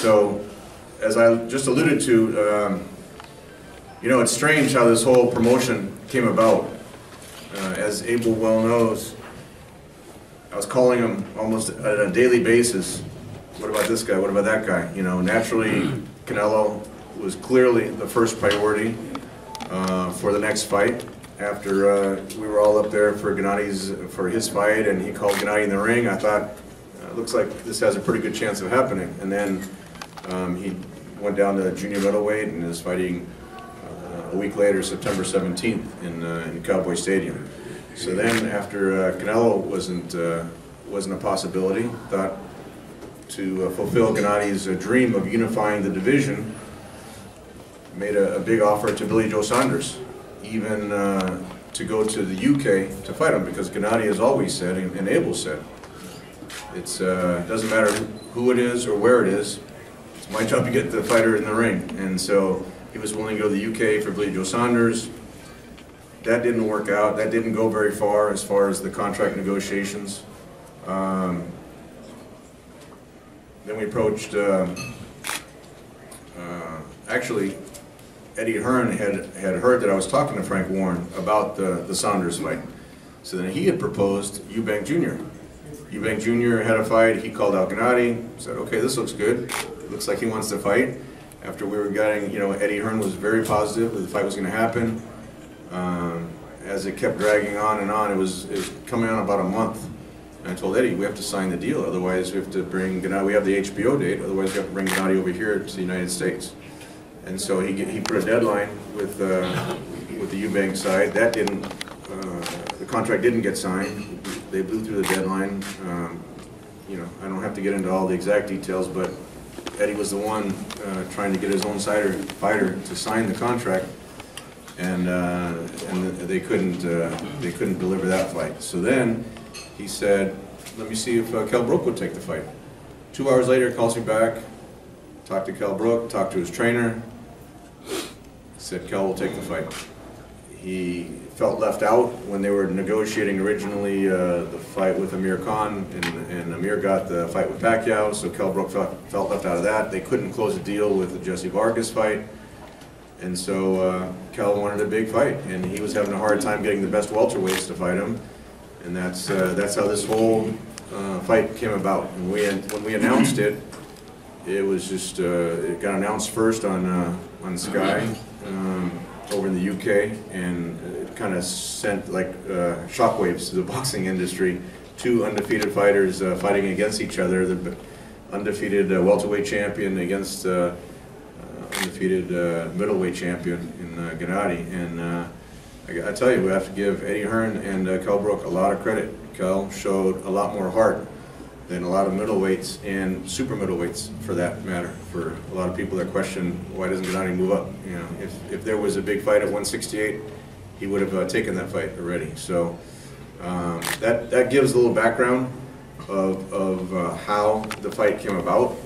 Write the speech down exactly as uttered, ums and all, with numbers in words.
so, as I just alluded to, um, you know, it's strange how this whole promotion came about. Uh, as Abel well knows, I was calling him almost on a daily basis. What about this guy? What about that guy? You know, naturally, Canelo was clearly the first priority uh, for the next fight. After uh, we were all up there for Gennady's, for his fight, and he called Gennady in the ring, I thought, uh, looks like this has a pretty good chance of happening. And then um, he went down to junior middleweight and is fighting uh, a week later, September seventeenth, in, uh, in Cowboy Stadium. So then, after uh, Canelo wasn't uh, wasn't a possibility, thought to uh, fulfill Gennady's uh, dream of unifying the division, made a, a big offer to Billy Joe Saunders, even uh, to go to the U K to fight him, because Gennady has always said, and, and Abel said, it's uh, doesn't matter who it is or where it is, it's my job to get the fighter in the ring. And so he was willing to go to the U K for Billy Joe Saunders. That didn't work out. That didn't go very far as far as the contract negotiations. Um, then we approached, uh, uh, actually, Eddie Hearn had, had heard that I was talking to Frank Warren about the, the Saunders fight. So then he had proposed Eubank Junior Eubank Junior had a fight, he called out Gennady, said, okay, this looks good. It looks like he wants to fight. After we were getting, you know, Eddie Hearn was very positive that the fight was going to happen. Um, as it kept dragging on and on, it was, it was coming on about a month. And I told Eddie, we have to sign the deal, otherwise we have to bring Gennady, we have the H B O date, otherwise we have to bring Gennady over here to the United States. And so he, he put a deadline with, uh, with the Eubank side. That didn't, uh, the contract didn't get signed. They blew through the deadline. Um, you know, I don't have to get into all the exact details, but Eddie was the one uh, trying to get his own cider, fighter to sign the contract, and uh, and they couldn't uh, they couldn't deliver that fight. So then he said, "Let me see if uh, Kell Brook would take the fight." Two hours later, he calls me back. Talked to Kell Brook, talked to his trainer. Said Kell will take the fight. He felt left out when they were negotiating originally uh, the fight with Amir Khan, and, and Amir got the fight with Pacquiao, so Kell Brook felt, felt left out of that. They couldn't close a deal with the Jesse Vargas fight, and so uh, Kell wanted a big fight, and he was having a hard time getting the best welterweights to fight him, and that's uh, that's how this whole uh, fight came about. And we when we announced it, it was just uh, it got announced first on uh, on Sky. Um, over in the U K, and it kind of sent like uh, shockwaves to the boxing industry. Two undefeated fighters uh, fighting against each other, the undefeated uh, welterweight champion against uh, uh, undefeated uh, middleweight champion in uh, Gennady. And uh, I, I tell you, we have to give Eddie Hearn and uh, Kell Brook a lot of credit. Kell showed a lot more heart than a lot of middleweights and super middleweights, for that matter. For a lot of people that question, why doesn't Gennady move up? You know, if, if there was a big fight at one sixty-eight, he would have uh, taken that fight already. So um, that, that gives a little background of, of uh, how the fight came about.